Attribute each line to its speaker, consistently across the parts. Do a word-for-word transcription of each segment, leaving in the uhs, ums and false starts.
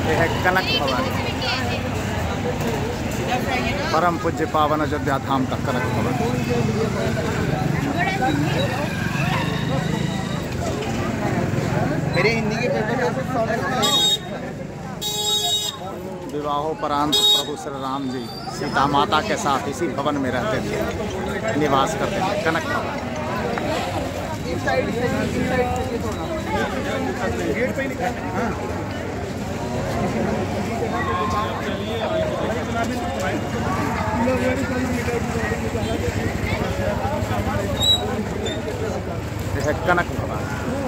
Speaker 1: यह है कनक भवन, परम पूज्य पावन अयोध्या धाम का कनक भवन।
Speaker 2: मेरे हिंदी के पेपर
Speaker 1: विवाहोपरांत प्रभु श्री राम जी सीता माता के साथ इसी भवन में रहते थे, निवास करते थे। कनक भवन यह है कनक भवन।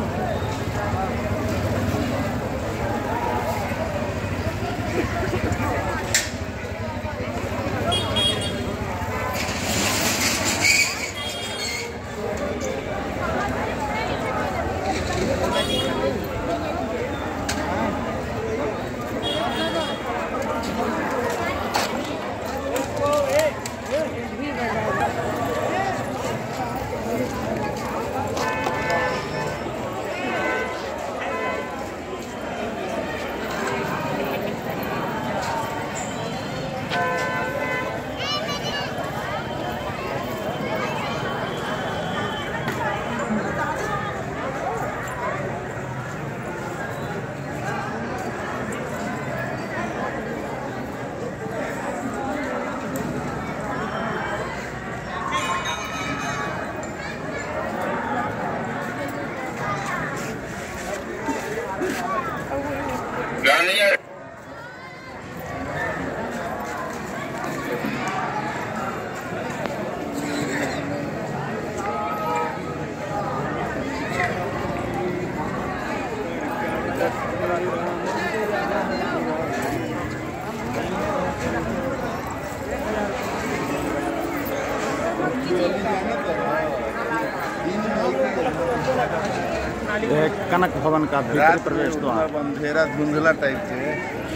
Speaker 1: यह कनक भवन का भीतरी प्रवेश द्वार।
Speaker 2: अंधेरा धुंधला टाइप से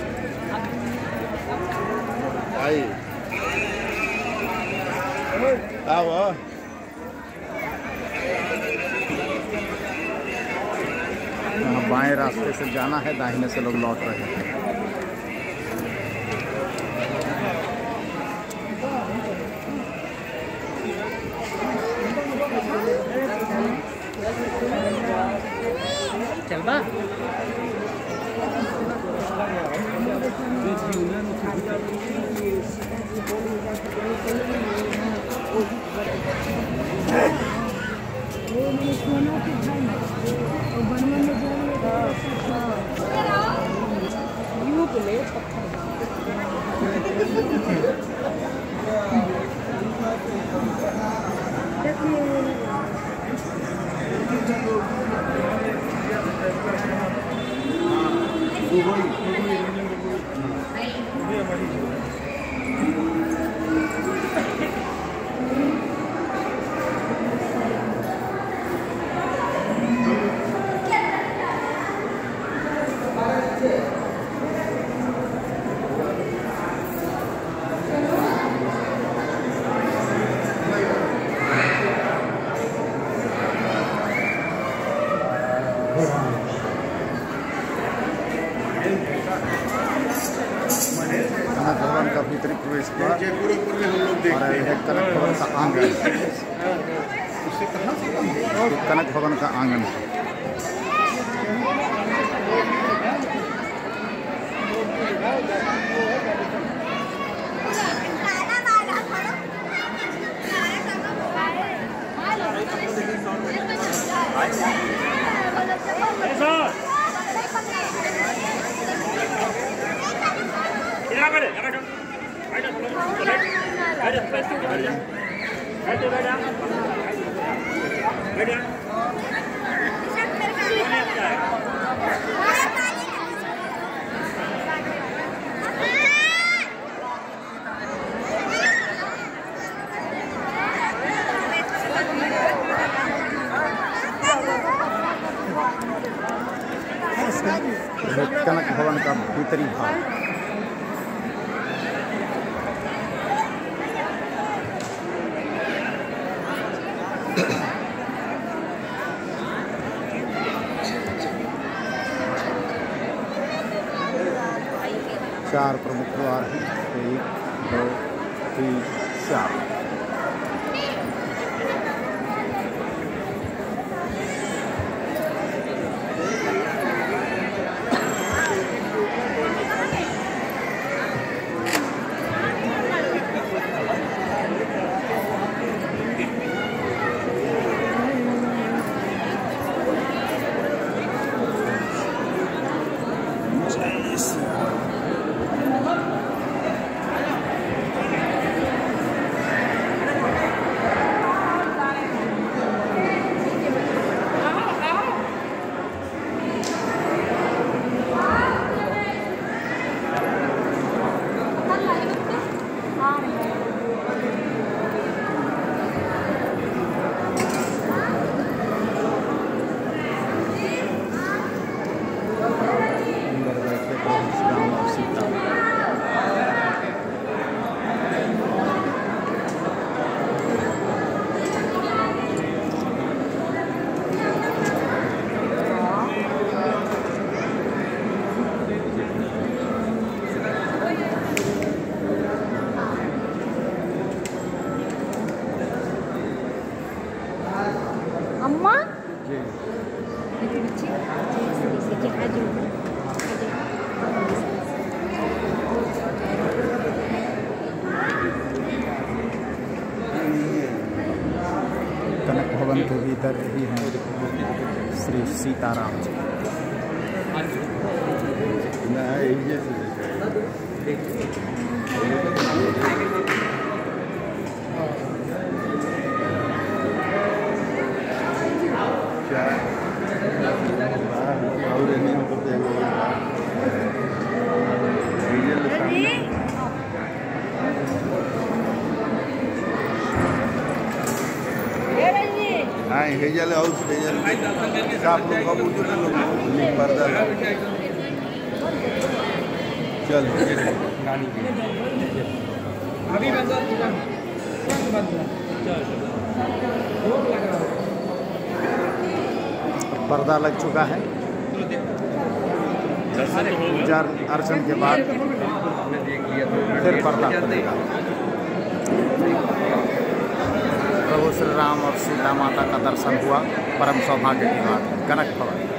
Speaker 2: आई आओ।
Speaker 1: यहाँ बाएं रास्ते से जाना है, दाहिने से लोग लौट रहे हैं।
Speaker 3: चल बा कनक भवन का भीतरी प्रवेश द्वार और यह कनक भवन का आंगन। कनक भवन का आंगन कनक भवन का भीतरी भाग।
Speaker 1: चार प्रमुख द्वार हैं, एक दो तीन चार।
Speaker 4: अम्मा
Speaker 1: जी कनक भवन के भीतर ही हैं श्री सीताराम जी।
Speaker 2: हाँ हेजल हाउस हेजल आप लोग का पूछो ना लोग पर्दा चल
Speaker 5: अभी
Speaker 1: पर्दा लग चुका है। पूजा अर्चन के बाद फिर पर्दा खुलेगा। प्रभु श्री राम और सीता माता का दर्शन हुआ, परम सौभाग्य की बात है। कनक भवन।